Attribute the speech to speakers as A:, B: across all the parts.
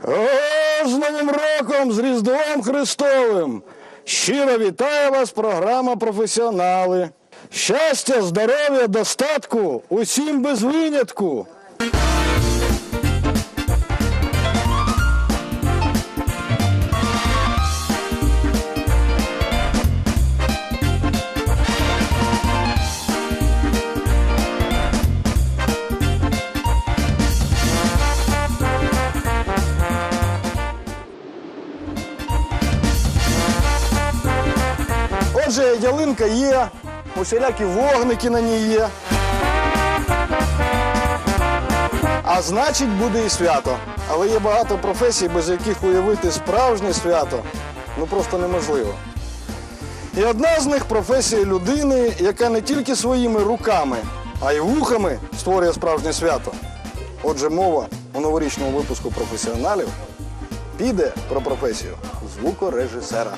A: О, з Новим роком, з Різдвом Христовим! Щиро вітає вас програма «Професіонали». Щастя, здоров'я, достатку усім без винятку! Отже, ялинка є, усілякі вогники на ній є. А значить, буде і свято. Але є багато професій, без яких уявити справжнє свято просто неможливо. І одна з них – професія людини, яка не тільки своїми руками, а й вухами створює справжнє свято. Отже, мова у новорічному випуску «Професіоналів» піде про професію звукорежисера.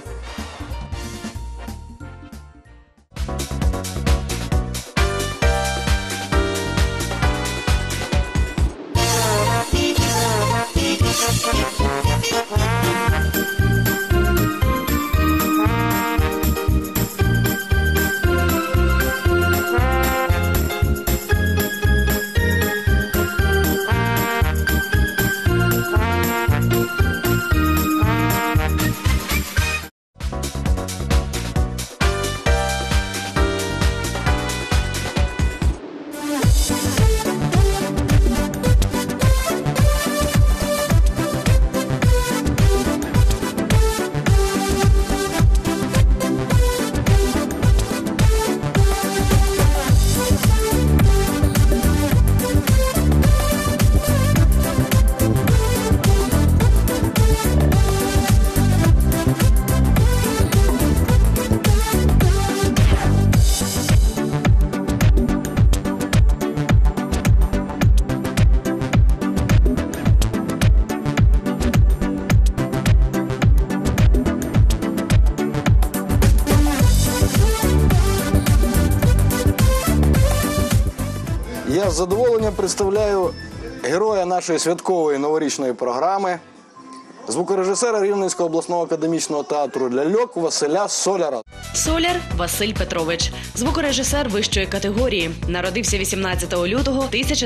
A: Я з задоволенням представляю героя нашої святкової новорічної програми, звукорежисера Рівненського обласного академічного театру ляльок Василя Соляра.
B: Соляр Василь Петрович. Звукорежисер вищої категорії. Народився 18 лютого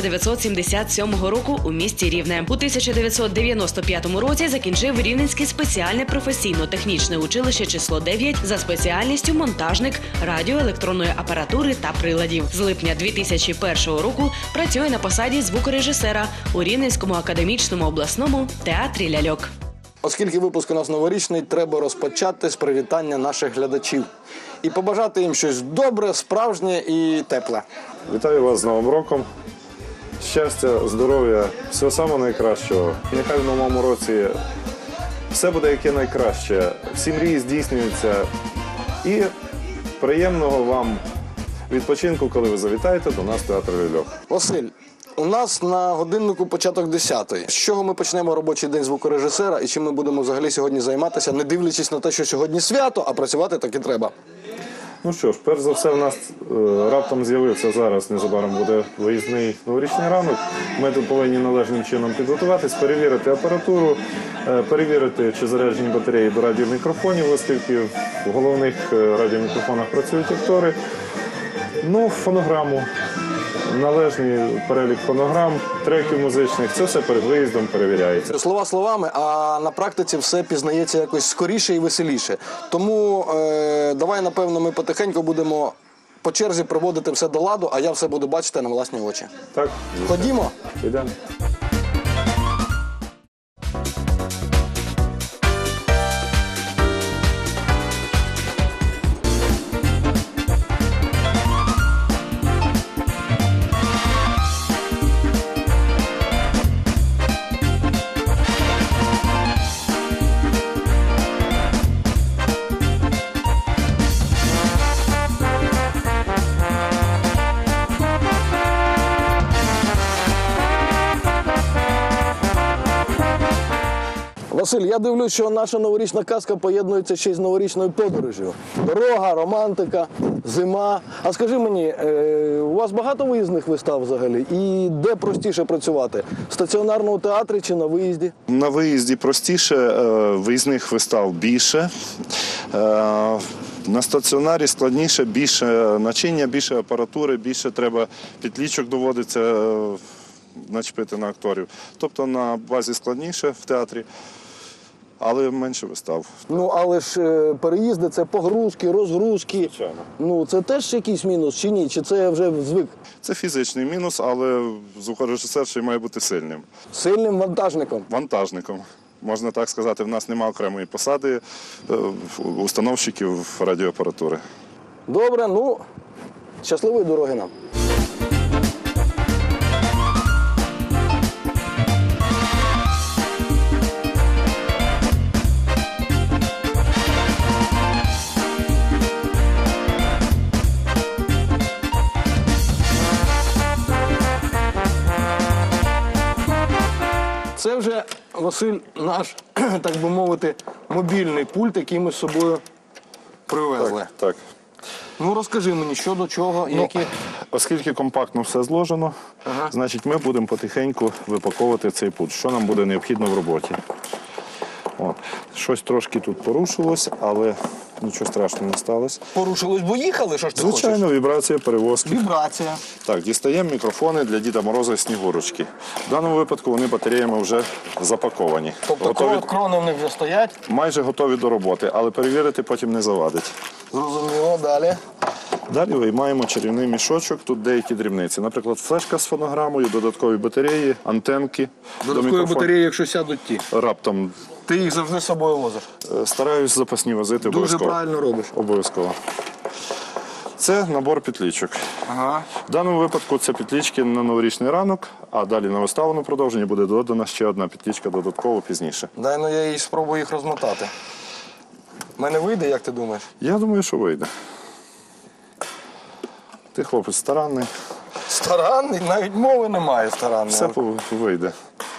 B: 1977 року у місті Рівне. У 1995 році закінчив Рівненське спеціальне професійно-технічне училище число 9 за спеціальністю монтажник радіоелектронної апаратури та приладів. З липня 2001 року працює на посаді звукорежисера у Рівненському академічному обласному театрі ляльок.
A: Оскільки випуск у нас новорічний, треба розпочати з привітання наших глядачів і побажати їм щось добре, справжнє і тепле.
C: Вітаю вас з Новим роком. Щастя, здоров'я, всього самого найкращого. Нехай в новому році все буде яке найкраще, всі мрії здійснюються. І приємного вам відпочинку, коли ви завітаєте до нас в театр ляльок.
A: Василь, у нас на годиннику початок 10-ї. З чого ми почнемо робочий день звукорежисера і чим ми будемо взагалі сьогодні займатися, не дивлячись на те, що сьогодні свято, а працювати так і треба?
C: Ну що ж, перш за все, в нас раптом з'явився зараз, незабаром буде виїзний новорічний ранок. Ми тут повинні належним чином підготуватись, перевірити апаратуру, перевірити, чи заряджені батареї до радіомікрофонів, оскільки в головних радіомікрофонах працюють актори. Ну, фонограму, належний перелік фонограм, треків музичних, це все перед виїздом перевіряється.
A: Слова словами, а на практиці все пізнається якось скоріше і веселіше. Тому давай, напевно, ми потихеньку будемо по черзі приводити все до ладу, а я все буду бачити на власні очі.
C: Так.
A: Ходімо?
C: Йдемо.
A: Василь, я дивлюсь, що наша новорічна казка поєднується ще й з новорічною подорожю. Дорога, романтика, зима. А скажи мені, у вас багато виїзних вистав взагалі? І де простіше працювати? В стаціонарному театрі чи на виїзді?
D: На виїзді простіше, виїзних вистав більше. На стаціонарі складніше, більше начиння, більше апаратури, більше треба підлічок доводиться начепити на акторів. Тобто на базі складніше в театрі, але менше вистав.
A: Ну, але ж переїзди – це погрузки, розгрузки.
D: Звичайно.
A: Ну, це теж якийсь мінус чи ні? Чи це вже звик?
D: Це фізичний мінус, але звукорежисер ще й має бути сильним.
A: Сильним вантажником.
D: Вантажником. Можна так сказати, в нас немає окремої посади установщиків радіоапаратури.
A: Добре, ну, щасливої дороги нам. Це вже, Василь, наш, так би мовити, мобільний пульт, який ми з собою привезли.
D: Так.
A: Ну, розкажи мені, що до чого, які...
D: Оскільки компактно все зложено, значить ми будемо потихеньку випаковувати цей пульт, що нам буде необхідно в роботі. От. Щось трошки тут порушилось, але нічого страшного не сталося.
A: Порушилось, бо їхали, що ж ти хочеш?
D: Звичайно, вібрація, перевозки.
A: Вібрація.
D: Так, дістаємо мікрофони для Діда Мороза і Снігурочки. В даному випадку вони батареями вже запаковані.
A: Тобто крони в них вже стоять?
D: Майже готові до роботи, але перевірити потім не завадить.
A: Зрозуміло, далі.
D: Далі виймаємо чарівний мішочок, тут деякі дрібниці. Наприклад, флешка з фонограмою, додаткові батареї, антенки.
A: Додаткові батареї, якщо сядуть ті.
D: Раптом
A: Ти їх завжди з собою возиш.
D: стараюсь запасні возити
A: Дуже
D: обов'язково.
A: правильно робиш.
D: Обов'язково. Це набор петлічок.
A: Ага.
D: В даному випадку це петлічки на новорічний ранок, а далі на виставу на продовження буде додана ще одна петлічка додатково пізніше.
A: Дай, ну я їй спробую їх розмотати. В мене вийде, як ти думаєш?
D: Я думаю, що вийде. Ти хлопець старанний,
A: Старанний? Навіть мови немає старанний.
D: все вийде.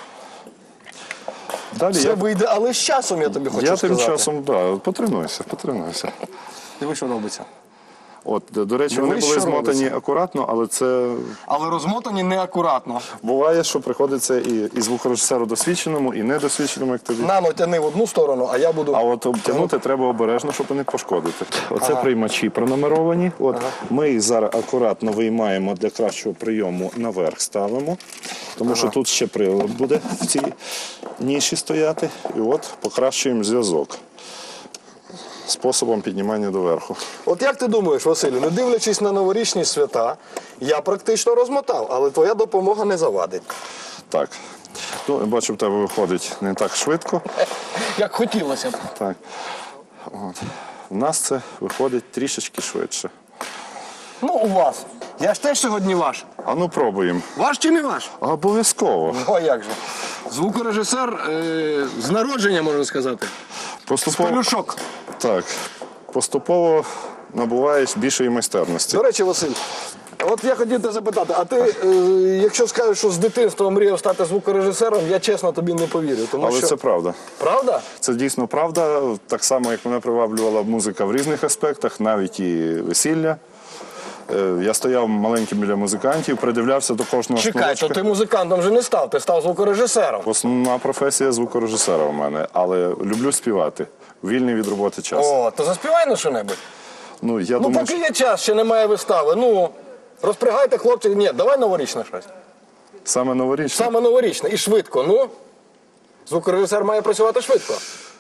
D: Далі
A: Все вийде, але з часом я тобі хочу
D: я
A: сказати.
D: тим часом, потренуюся.
A: Диви, що робиться.
D: От, до речі,
A: Диви,
D: вони були
A: що
D: змотані
A: робиться.
D: акуратно, але це
A: Але розмотані неакуратно.
D: буває, що приходиться і звукорежисеру досвідченому, і недосвідченому, як тобі.
A: Нано тяни в одну сторону, а я буду...
D: А от обтягнути треба обережно, щоб не пошкодити. Оце приймачі пронумеровані. От ми їх зараз акуратно виймаємо для кращого прийому наверх ставимо, тому що тут ще прилад буде в цій ніші стояти. І от покращуємо зв'язок способом піднімання доверху.
A: От як ти думаєш, Василю, не дивлячись на новорічні свята, я практично розмотав, але твоя допомога не завадить.
D: Так. Ну, я бачу, в тебе виходить не так швидко.
A: Як хотілося б.
D: Так. От. У нас це виходить трішечки швидше.
A: Ну, у вас. Я ж теж сьогодні ваш.
D: А ну пробуємо.
A: Ваш чи не ваш?
D: Обов'язково.
A: О, як же. Звукорежисер з народження, можна сказати.
D: Поступово.
A: Пелюшок.
D: Так. Поступово набуваєш більшої майстерності.
A: До речі, Василь, от я хотів тебе запитати, а ти, якщо скажеш, що з дитинства мріяв стати звукорежисером, я чесно тобі не повірю. Тому
D: Але
A: що...
D: це правда.
A: Правда?
D: Це дійсно правда. Так само, як мене приваблювала музика в різних аспектах, навіть і весілля. Я стояв маленьким біля музикантів, придивлявся до кожного
A: Чекай,
D: шнурочка.
A: то ти музикантом вже не став, ти став звукорежисером.
D: Основна професія звукорежисера у мене, але люблю співати. Вільний від роботи час.
A: О, то заспівай на що-небудь.
D: Ну, я
A: Ну,
D: думаю,
A: поки є час, ще немає вистави. Ну, розпрягайте, хлопці. Ні, давай новорічне щось.
D: саме новорічне.
A: Саме новорічне і швидко. Ну, звукорежисер має працювати швидко.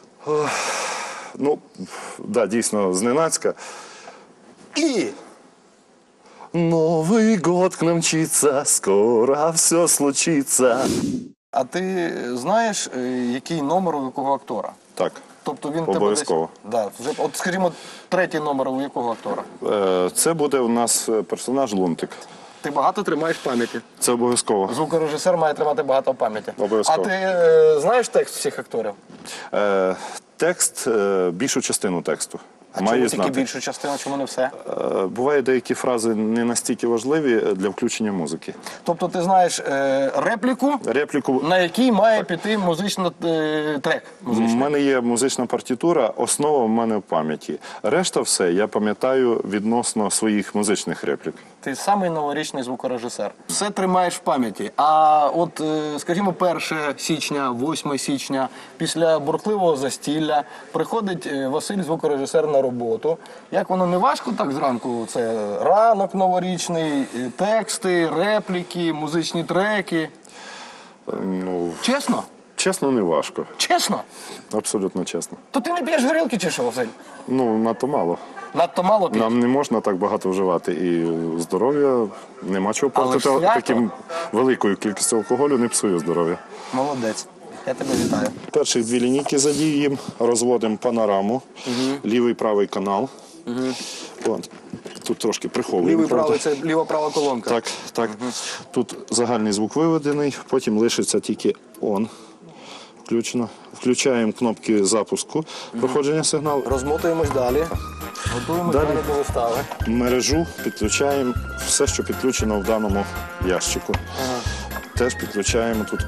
D: Ну, да, дійсно, зненацька.
A: І
D: Новый год к нам мчится, скоро все случится.
A: А ти знаєш, який номер у якого актора?
D: Так,
A: Тобто він тебе
D: обов'язково.
A: десь... Да, вже, от, скажімо, третій номер у якого актора?
D: Це буде у нас персонаж Лунтик.
A: Ти багато тримаєш пам'яті.
D: Це обов'язково.
A: Звукорежисер має тримати багато пам'яті.
D: Обов'язково.
A: А ти знаєш текст всіх акторів?
D: Текст, більшу частину тексту. має
A: Чому тільки
D: знати.
A: більшу частину, чому не все?
D: Бувають деякі фрази не настільки важливі для включення музики.
A: Тобто ти знаєш репліку,
D: Репліку.
A: на якій має піти музичний трек.
D: У мене є музична партитура, основа в мене в пам'яті. Решта все я пам'ятаю відносно своїх музичних реплік.
A: Ти самий новорічний звукорежисер. Все тримаєш в пам'яті. А от, скажімо, 1 січня, 8 січня, після бурхливого застілля приходить Василь, звукорежисер, на роботу. Як воно не важко так зранку? Це ранок новорічний, тексти, репліки, музичні треки.
D: Ну,
A: Чесно?
D: чесно, не важко.
A: Чесно?
D: Абсолютно чесно.
A: То ти не п'єш горілки чи що, Василь?
D: Ну, надто мало.
A: Надто мало п'єш?
D: Нам не можна так багато вживати. І здоров'я нема чого
A: Але
D: портити.
A: ж свято.
D: Таким великою кількістю алкоголю не псує здоров'я.
A: Молодець. Я тебе вітаю.
D: Перших 2 лінійки задіємо, розводимо панораму, лівий правий канал. От. Тут трошки приховуємо.
A: Лівий
D: правда?
A: правий це ліва-права колонка.
D: Так, так. Тут загальний звук виведений, потім лишиться тільки он. Включено. Включаємо кнопки запуску, проходження сигналу.
A: Розмотуємось далі. Готуємось
D: Далі.
A: далі до вистави.
D: Мережу підключаємо все, що підключено в даному ящику. Теж підключаємо тут.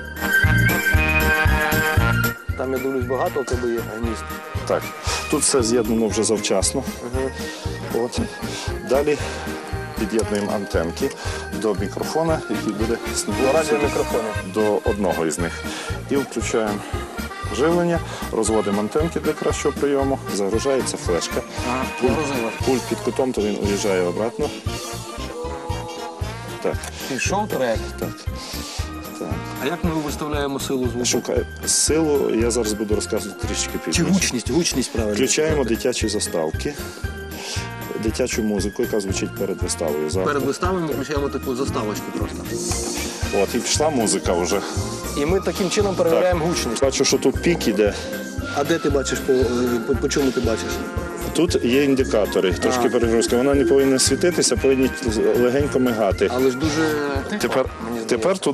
A: Там, я дивлюсь, багато у тебе є гнізд.
D: Так, тут все з'єднано вже завчасно. От. Далі під'єднуємо антенки до мікрофона, який буде
A: До радіомікрофону.
D: до одного із них. І включаємо живлення, розводимо антенки для кращого прийому, загружається флешка.
A: Погрузилось.
D: Пульт під кутом, то він уїжджає обратно. Так,
A: Пішов трек.
D: так. Так.
A: А як ми виставляємо силу звуку?
D: Шукаю силу, я зараз буду розказувати трішки
A: Чи
D: пізніше.
A: гучність правильно.
D: Включаємо дитячі заставки, дитячу музику, яка звучить перед виставою. Завтра.
A: Перед виставою ми включаємо таку заставочку просто.
D: От, і пішла музика вже.
A: І ми таким чином перевіряємо гучність.
D: Бачу, що тут пік іде.
A: А де ти бачиш, по чому ти бачиш?
D: Тут є індикатори, трошки перегрузка. Вона не повинна світитися, повинні легенько мигати.
A: Але ж дуже тихо.
D: Тепер тут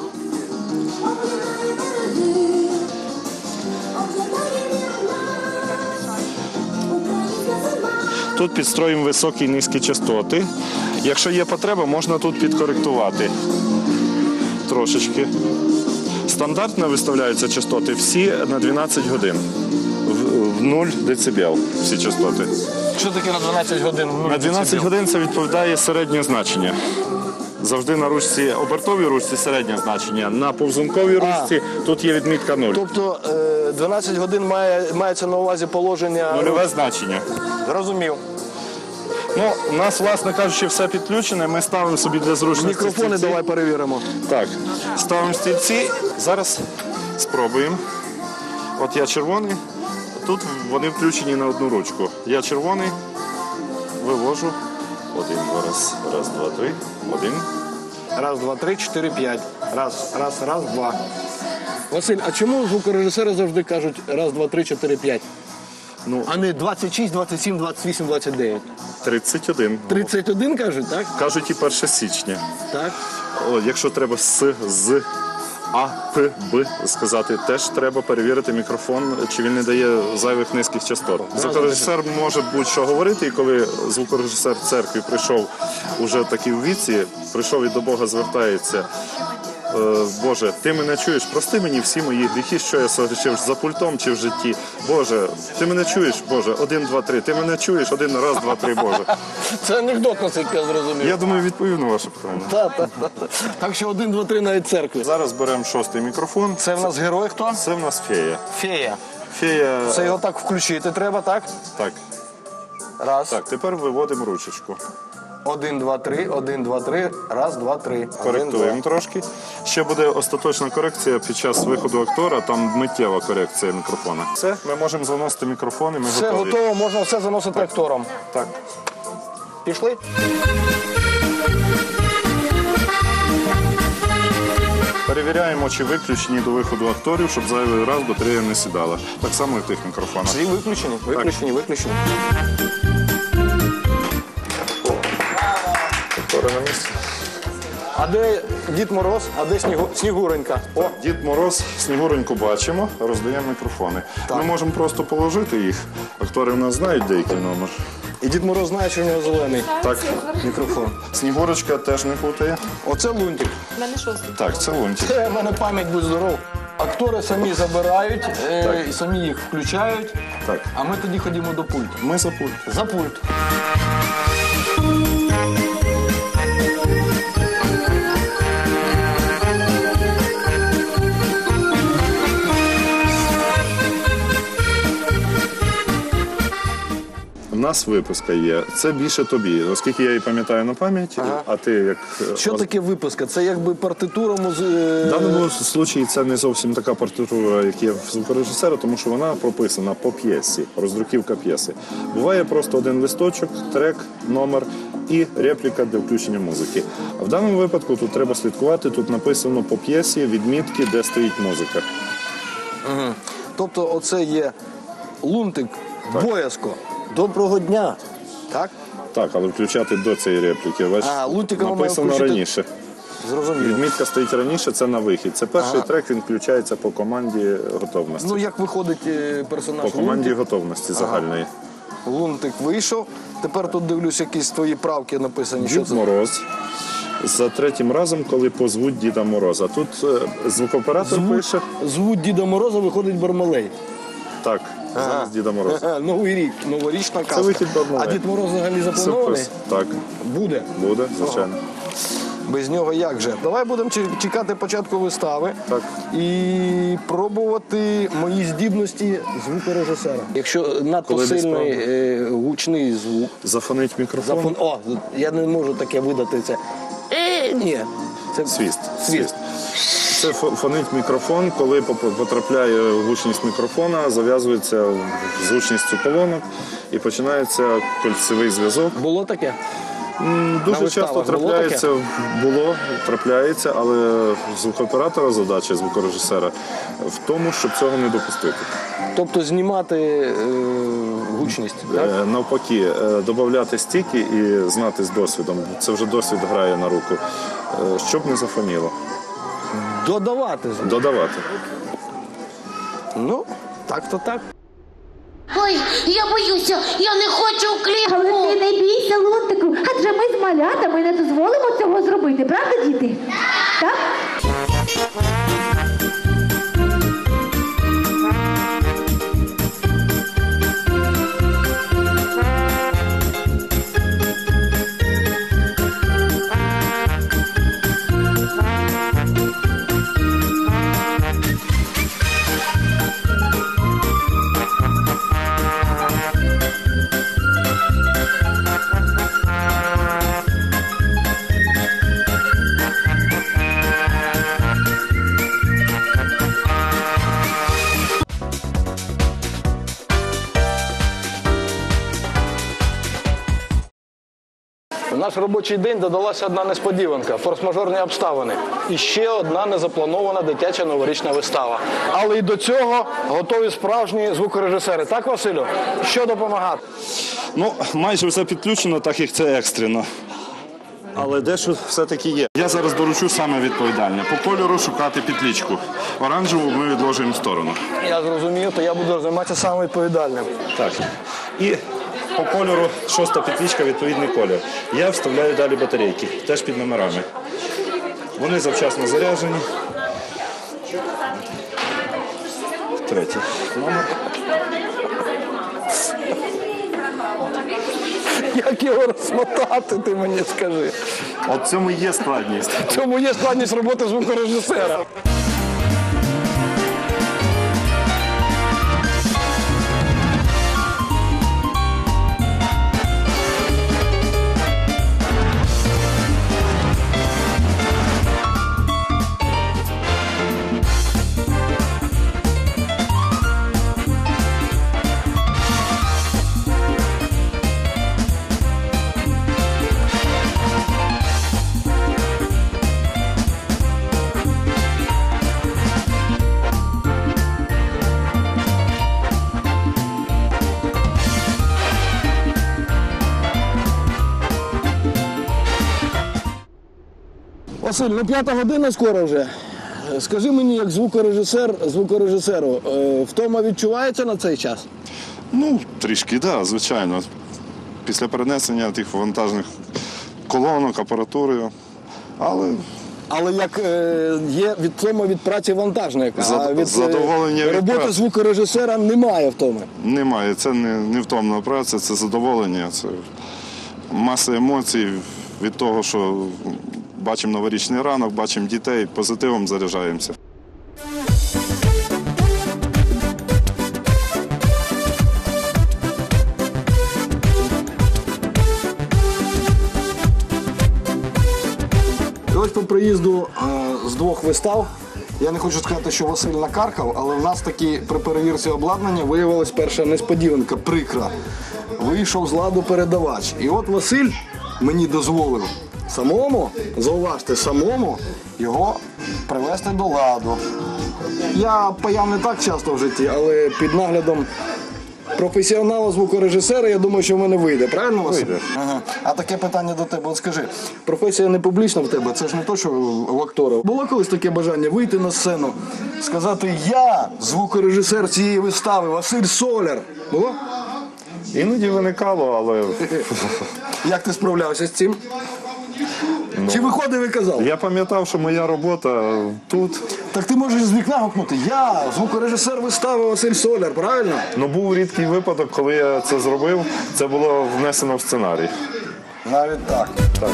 D: підстроїмо високі і низькі частоти. Якщо є потреба, можна тут підкоректувати трошечки. Стандартно виставляються частоти всі на 12 годин. В 0 дБ всі частоти.
A: Що таке на 12 годин?
D: На 12 годин це відповідає середнє значення. Завжди на ручці, обертовій ручці середнє значення. На повзунковій ручці тут є відмітка 0.
A: Тобто 12 годин мається на увазі положення...
D: Нульове значення.
A: Зрозумів.
D: Ну, у нас, власне кажучи, все підключене. Ми ставимо собі для зручності
A: Мікрофони
D: стільці.
A: давай перевіримо.
D: Так, ставимо стільці. Зараз спробуємо. От я червоний. Тут вони включені на одну ручку. Я червоний. Вивожу. 1, 2, раз, 2, 3. 1.
A: Раз, два, три, 4, 5. Раз, 2. Василь, а чому звукорежисери завжди кажуть раз, два, три, 4, 5?
D: Ну,
A: А не 26, 27, 28, 29?
D: 31.
A: 31 кажуть, так?
D: Кажуть і 1 січня.
A: Так.
D: О, якщо треба з, А, П, Б сказати, теж треба перевірити мікрофон, чи він не дає зайвих низьких частот. Звукорежисер може будь-що говорити, і коли звукорежисер в церкві прийшов уже такий у віці, прийшов і до Бога звертається. Боже, ти мене чуєш, прости мені всі мої гріхи, що я согрішив за пультом чи в житті. Боже, ти мене чуєш, Боже, 1, 2, 3, ти мене чуєш, 1, раз, 2, 3, Боже.
A: Це анекдот, наскільки я зрозумів.
D: Я думаю, відповів на ваше питання.
A: Так що 1, 2, 3 навіть церкві.
D: Зараз беремо 6-й мікрофон.
A: Це в нас герой хто?
D: Це в нас фея.
A: Фея.
D: Фея.
A: Це його так включити треба, так?
D: Так.
A: Раз.
D: Так, тепер виводимо ручечку.
A: 1, 2, 3, 1, 2, 3, раз, два, три.
D: Коректуємо трошки. Ще буде остаточна корекція під час виходу актора, там миттєва корекція мікрофона. Все, ми можемо заносити мікрофон і ми
A: Все
D: готові.
A: готово, можна все заносити акторам.
D: Так.
A: Пішли?
D: Перевіряємо, чи виключені до виходу акторів, щоб зайвий раз батарея не сідала. Так само і в тих мікрофонах.
A: Всі виключені, виключені.
D: Актори на місці.
A: А де Дід Мороз, а де Снігуренька? О,
D: Дід Мороз, Снігуреньку бачимо, роздаємо мікрофони. Ми можемо просто положити їх. Актори в нас знають деякий номер.
A: і Дід Мороз знає, що в нього зелений
D: Так,
A: мікрофон.
D: Снігурочка теж не путає.
A: Оце лунтик.
E: У мене шостий.
D: Так, це лунтик.
A: У мене пам'ять будь здоров. Актори самі забирають, і самі їх включають,
D: Так.
A: а ми тоді ходимо до пульту.
D: Ми за пульт.
A: За пульт.
D: У нас виписка є. Це більше тобі, оскільки я її пам'ятаю на пам'ять, а ти як...
A: Що таке виписка? Це якби партитура
D: В даному випадку це не зовсім така партитура, як є в звукорежисера, тому що вона прописана по п'єсі, роздруківка п'єси. Буває просто один листочок, трек, номер і репліка для включення музики. А в даному випадку тут треба слідкувати, тут написано по п'єсі відмітки, де стоїть музика.
A: Тобто оце є лунтик, боязко. Доброго дня. Так?
D: Так, але включати до цієї репліки. Бачиш,
A: лунтика ми маємо
D: написано
A: включити.
D: раніше.
A: Зрозуміло.
D: Відмітка стоїть раніше, це на вихід. Це перший трек, він включається по команді готовності.
A: Ну, як виходить персонаж
D: По команді
A: лунтик?
D: готовності загальної.
A: Лунтик вийшов. Тепер тут дивлюсь, якісь твої правки написані. Що
D: Дід
A: це?
D: Мороз. За третім разом, коли позвуть Діда Мороза. Тут звукооператор пише.
A: Звуть Діда Мороза, виходить Бармалей.
D: Так, зараз Діда Мороза.
A: Новий рік, новорічна казка.
D: вихід Бармалея.
A: А Дід Мороз взагалі запланований?
D: Сюрприз. Так,
A: Буде.
D: буде, звичайно.
A: Без нього як же? Давай будемо чекати початку вистави
D: Так.
A: і пробувати мої здібності звукорежисера. Якщо надто
D: Коли не
A: сильний гучний звук,
D: Зафонить мікрофон.
A: я не можу таке видати це. Ні. Це
D: Свіст.
A: Свіст.
D: Це фонить мікрофон, коли потрапляє гучність мікрофона, зав'язується з гучністю колонок і починається кольцевий зв'язок.
A: Було таке?
D: Дуже
A: На
D: часто
A: виставах було
D: трапляється, але звукооператора задача, звукорежисера в тому, щоб цього не допустити.
A: Тобто знімати гучність, так?
D: Навпаки, додати стільки і знати з досвідом, це вже досвід грає на руку, щоб не зафоніло.
A: Додавати звук.
D: Додавати.
A: Ну, так-то так.
F: Ой, я боюся, я не хочу в клітку.
G: Але ти не бійся, Лунтику, адже ми з малятами не дозволимо цього зробити, правда, діти? Так?
A: У наш робочий день додалася одна несподіванка – форс-мажорні обставини. І ще одна незапланована дитяча новорічна вистава. Але і до цього готові справжні звукорежисери. Так, Василю? Що допомагати?
D: Ну, майже все підключено, так як це екстрено. Але дещо все-таки є. Я зараз доручу саме відповідальне. По кольору шукати петличку. Оранжеву ми відложуємо в сторону.
A: Я зрозумів, то я буду займатися саме відповідальним.
D: Так. І по кольору шоста петличка, відповідний колір. Я вставляю далі батарейки, теж під номерами. Вони завчасно заряджені. Третій номер.
A: Як його розмотати, ти мені скажи.
D: От в цьому є складність.
A: В цьому є складність роботи звукорежисера. Василь, ну 5 година скоро вже. Скажи мені, як звукорежисеру, втома відчувається на цей час?
D: Ну, трішки, так, звичайно. Після перенесення тих вантажних колонок, апаратури.
A: Але як є втома від праці вантажника, а від
D: задоволення від
A: роботи
D: праці.
A: звукорежисера немає втоми.
D: Немає, це не втомна праця, це задоволення, це маса емоцій від того, що бачимо новорічний ранок, бачимо дітей, позитивом заряджаємося.
A: І ось по приїзду з 2 вистав, я не хочу сказати, що Василь накаркав, але в нас таки при перевірці обладнання виявилась перша несподіванка, прикра. Вийшов з ладу передавач. І от Василь мені дозволив самому, зауважте, самому його привести до ладу. Я паяв не так часто в житті, але під наглядом професіонала звукорежисера, я думаю, що в мене вийде. Правильно, Василь?
C: Вийде.
A: Ага. А таке питання до тебе. От скажи, професія не публічна в тебе, це ж не то, що в актора. Було колись таке бажання вийти на сцену, сказати, я звукорежисер цієї вистави, Василь Соляр. Було?
C: Іноді виникало, але
A: Як ти справлявся з цим? Чи виходив і казав?
C: я пам'ятав, що моя робота тут.
A: Так ти можеш з вікна гукнути, я звукорежисер вистави Василь Соляр, правильно?
C: Ну, був рідкий випадок, коли я це зробив, це було внесено в сценарій.
A: Навіть так.
C: Так.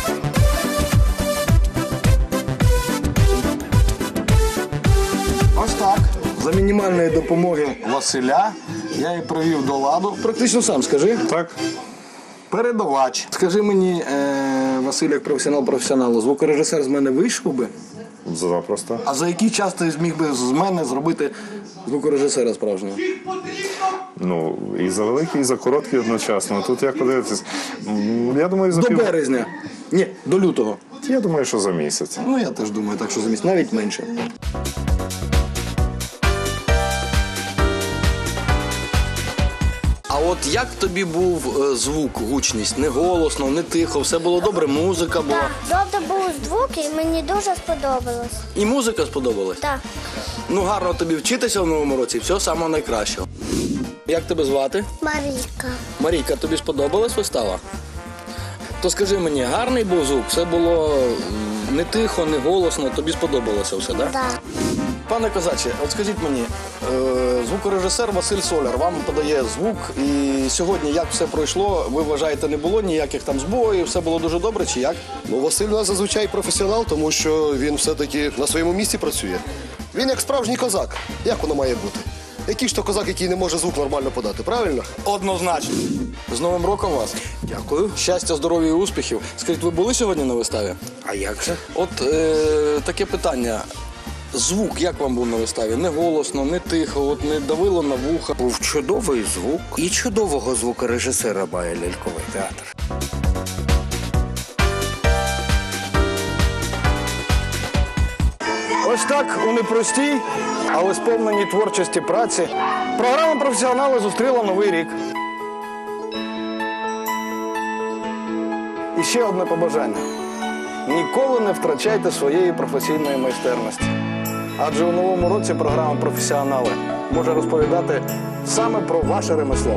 A: Ось так. За мінімальної допомоги Василя я її привів до ладу. Практично сам скажи.
C: Так?
A: Передавач. Скажи мені, Василь, як професіонал, звукорежисер з мене вийшов би?
C: Запросто.
A: А за який час ти зміг би з мене зробити звукорежисера справжнього?
C: Ну, і за великий, і за короткий одночасно. Тут як подивитись, я думаю, за
A: До березня. Ні, до лютого.
C: Я думаю, що за місяць.
A: Ну, я теж думаю, так що за місяць, навіть менше.
E: А от як тобі був звук, гучність? Не голосно, не тихо, все було добре, музика була.
H: Так, добре був звук і мені дуже сподобалось.
E: І музика сподобалась?
H: Так.
E: Ну, гарно тобі вчитися в новому році, всього самого найкращого. Як тебе звати?
H: Марійка.
E: Марійка, тобі сподобалась вистава? То скажи мені, гарний був звук? Все було не тихо, не голосно, тобі сподобалося все, так?
H: Так.
E: Пане козаче, от скажіть мені, звукорежисер Василь Соляр вам подає звук, і сьогодні як все пройшло, ви вважаєте, не було ніяких там збоїв, все було дуже добре, чи як?
I: Ну, Василь у нас зазвичай професіонал, тому що він все-таки на своєму місці працює. Він як справжній козак. Як воно має бути? Який ж то козак, який не може звук нормально подати, правильно?
E: Однозначно. З Новим роком вас. Дякую. Щастя, здоров'я і успіхів. Скажіть, ви були сьогодні на виставі?
I: А як же?
E: От таке питання. Звук як вам був на виставі? Не голосно, не тихо, от не давило на вуха.
J: Був чудовий звук і чудового звукорежисера має ляльковий театр.
A: Ось так у непростій, але сповненій творчості праці програма «Професіонали» зустріла Новий рік. І ще одне побажання. Ніколи не втрачайте своєї професійної майстерності. Адже у новому році програма «Професіонали» може розповідати саме про ваше ремесло.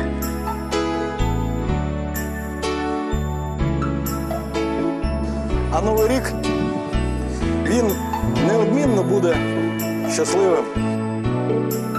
A: А Новий рік, він неодмінно буде щасливим.